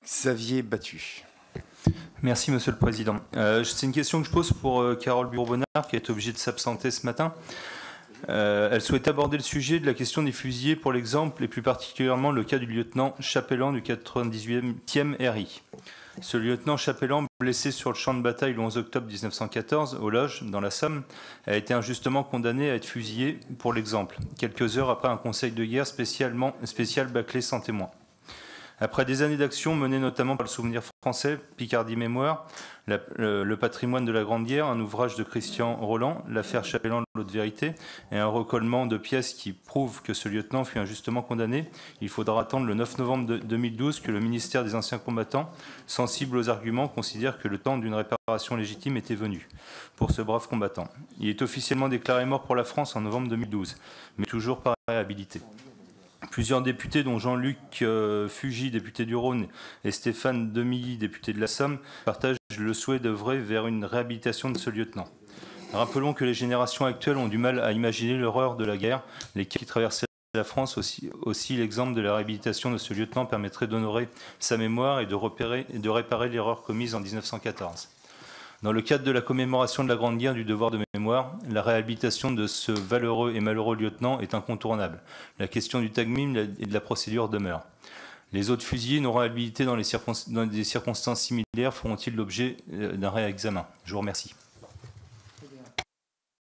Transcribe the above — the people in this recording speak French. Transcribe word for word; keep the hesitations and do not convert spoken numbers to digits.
Xavier Battu. Merci, Monsieur le Président. Euh, C'est une question que je pose pour euh, Carole Bourbonnard, qui est obligée de s'absenter ce matin. Euh, elle souhaite aborder le sujet de la question des fusillés pour l'exemple, et plus particulièrement le cas du lieutenant Chapellan du quatre-vingt-dix-huitième R I. Ce lieutenant Chapellan, blessé sur le champ de bataille le onze octobre mille neuf cent quatorze, au Loge, dans la Somme, a été injustement condamné à être fusillé pour l'exemple, quelques heures après un conseil de guerre spécialement, spécial bâclé sans témoin. Après des années d'action menées notamment par le Souvenir français, Picardie Mémoire, la, le, le patrimoine de la Grande Guerre, un ouvrage de Christian Roland, l'affaire Chapellan, l'autre vérité, et un recollement de pièces qui prouvent que ce lieutenant fut injustement condamné, il faudra attendre le neuf novembre deux mille douze que le ministère des Anciens Combattants, sensible aux arguments, considère que le temps d'une réparation légitime était venu pour ce brave combattant. Il est officiellement déclaré mort pour la France en novembre deux mille douze, mais toujours par réhabilité. Plusieurs députés, dont Jean-Luc euh, Fugy, député du Rhône, et Stéphane Demilly, député de la Somme, partagent le souhait d'œuvrer vers une réhabilitation de ce lieutenant. Rappelons que les générations actuelles ont du mal à imaginer l'horreur de la guerre. Les qui traversaient la France aussi, aussi l'exemple de la réhabilitation de ce lieutenant permettrait d'honorer sa mémoire et de, repérer, et de réparer l'erreur commise en mille neuf cent quatorze. Dans le cadre de la commémoration de la Grande Guerre du devoir de mémoire, la réhabilitation de ce valeureux et malheureux lieutenant est incontournable. La question du tagmim et de la procédure demeure. Les autres fusillés non réhabilités dans, les circonst... dans des circonstances similaires feront-ils l'objet d'un réexamen? Je vous remercie.